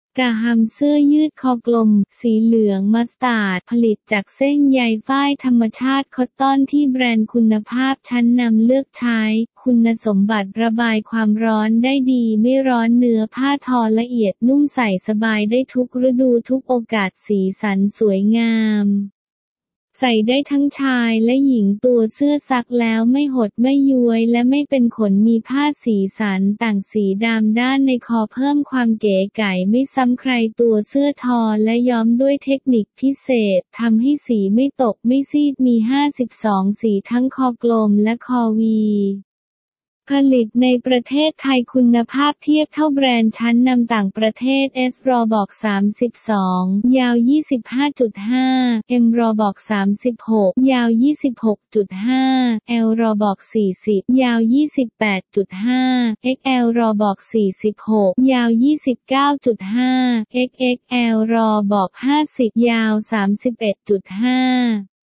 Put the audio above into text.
กะฮัมเสื้อยืดคอกลมสีเหลืองมัสตาร์ดผลิตจากเส้นใยฝ้ายธรรมชาติคอตตอนที่แบรนด์คุณภาพชั้นนำเลือกใช้คุณสมบัติระบายความร้อนได้ดีไม่ร้อนเนื้อผ้าทอละเอียดนุ่มใส่สบายได้ทุกฤดูทุกโอกาสสีสันสวยงามใส่ได้ทั้งชายและหญิงตัวเสื้อซักแล้วไม่หดไม่ย้วยและไม่เป็นขนมีผ้าสีสันต่างสีดำด้านในคอเพิ่มความเก๋ไก๋ไม่ซ้ำใครตัวเสื้อทอและย้อมด้วยเทคนิคพิเศษทำให้สีไม่ตกไม่ซีดมี52สีทั้งคอกลมและคอวีผลิตในประเทศไทยคุณภาพเทียบเท่าแบรนด์ชั้นนำต่างประเทศ S รอบอก32ยาว 25.5 M รอบอก36ยาว 26.5 L รอบอก40ยาว 28.5 XL รอบอก46ยาว 29.5 XXL รอบอก50ยาว 31.5